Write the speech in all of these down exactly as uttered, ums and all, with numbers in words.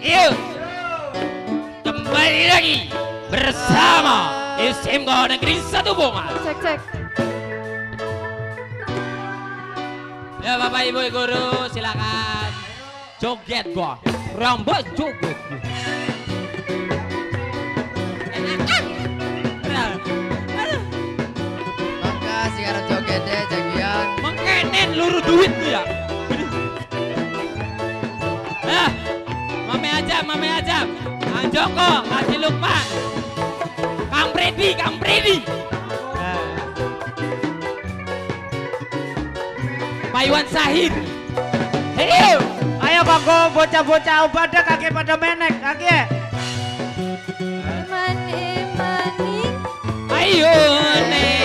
Yuk kembali lagi bersama S M K Negeri Satu Bongat. Cek cek. Ya Bapak Ibu Guru silakan joget gua, rambut joget. Mangga sekarang joget deh jagian. Mengkenen luru duit tuh ya. Nah, mame aja, mame aja. Kang Joko, Haji Lukman, Kang Predi, Kang Predi. Nah. Pak Iwan Sahid. Hei, Ayo bangko bocah-bocah pada kaki pada menek kaki. Mani mani. ayo nih.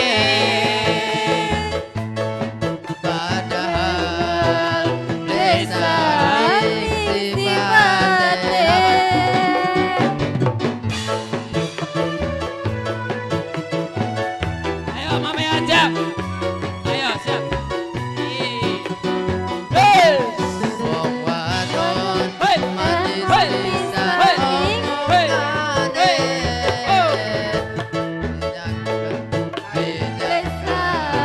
Padahal Desa Sipate. Ayo mame aja. Ayo siap. Hei. wong wadon Hei. mati Hei. bisa Hei. Hei. omongane. Oh. Desa.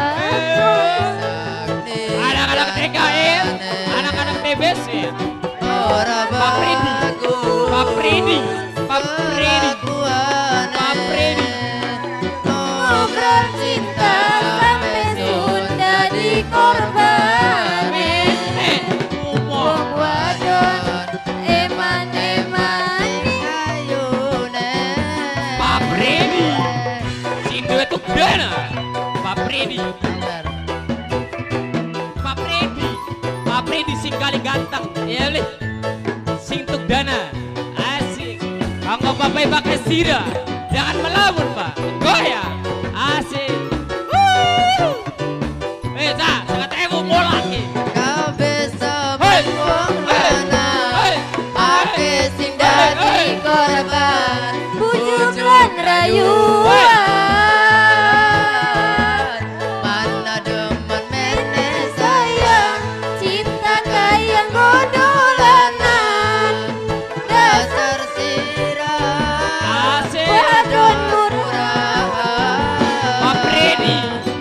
Anak-anak T K M, anak-anak T B C, Ora Pak Predi, Pak Predi, Pak Predi, Pak Predi. Ngobrol cinta sampai Sunda dikorban. Eh, umur. Wong wadon eman eman. Pak Predi, Sindu itu dana. Pak Predi, Pak Predi, Pak Predi sing kali ganteng, ya lih. Sing tuk dana, asik. Kanggo bapak pakai sida, jangan melamun pak, goyang, asik. Wuh. Eh, sa, sangat ewu mau lagi. Kau bisa Hei. wong Hei. lanang, Hei. ake sing dadi korban. Bujuk lan rayuan. Mana demen mene Sayang cinta kayang godolanan. dasar sirah Asik. Wadon murah. Pak Predi,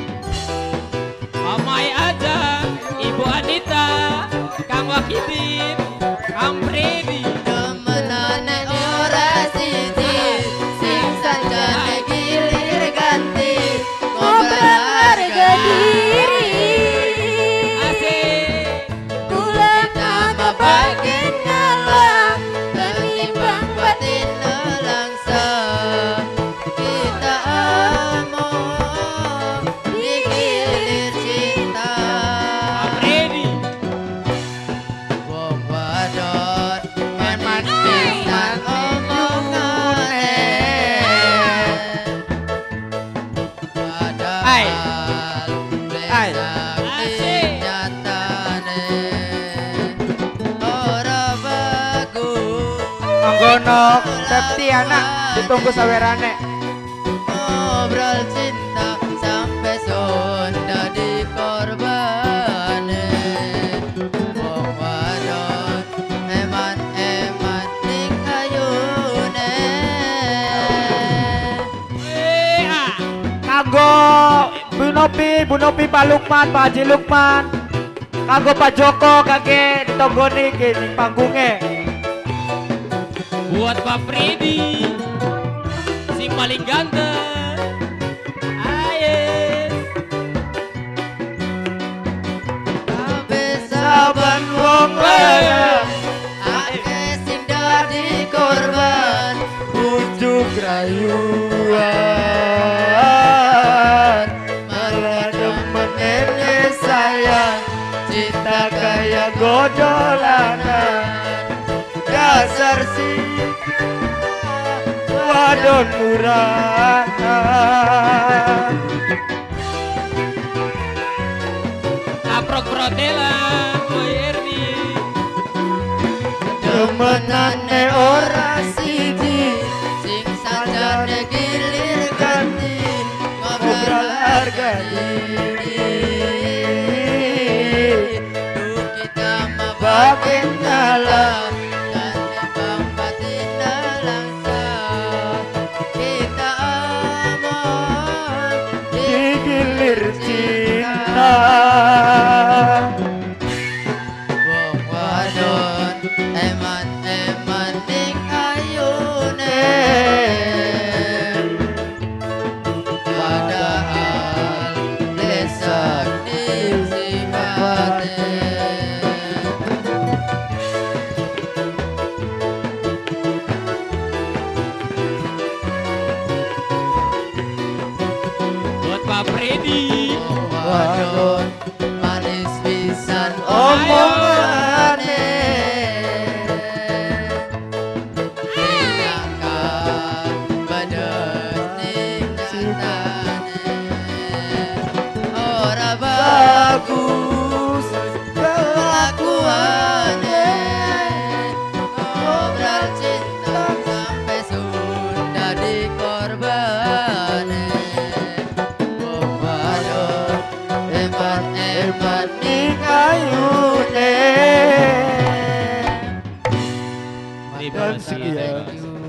Mamai aja, Ibu Anita, Kang Wakitin, Kang Predi. demenane ora siji, sing sanjane gilir ganti, Ngobrol harga diri. Asik. Tulang nama bagian ngalah. ketimbang batin nelangsa. Kita among digilir cinta. Pak Predi, Wong wadon manis pisan omongane. Ai. Ai. Asik. Nyatane ora bagus. Manggono Septi anak ditunggu sawerane. Ngobrol cinta sampai Sunda dikorbane. Wong wadon eman-eman ning ayune. eh, ah. Kanggo Bu Nopi, Bu Nopi Pak Lukman, Pak Haji Lukman. Kanggo Pak Joko kaki ditonggoni gini panggungnya. Buat Pak Predi, si paling ganteng. Ayo. Saban wong lanang ake sing dadi korban. Bujuk rayuan malah demen ini sayang cinta kaya godolanan dasar si wadon murah. Kaprok Protela, Boy Erdi. Demenane ora siji sing sanjane gilir ganti ngobrol harga diri. Duh kita mah bagen ngalah ketimbang eman-eman ning ayune padahal lesak ning sifate Buat Pak Freddy. Waduh manis pisan Ayo. omongane Nyangka pedes ning nyatane Ora bagus kelakuane Ngobrol cinta sampai sudah dikorbane Waduh eman-eman ning ayune Terima kasih. sekian. Terima kasih.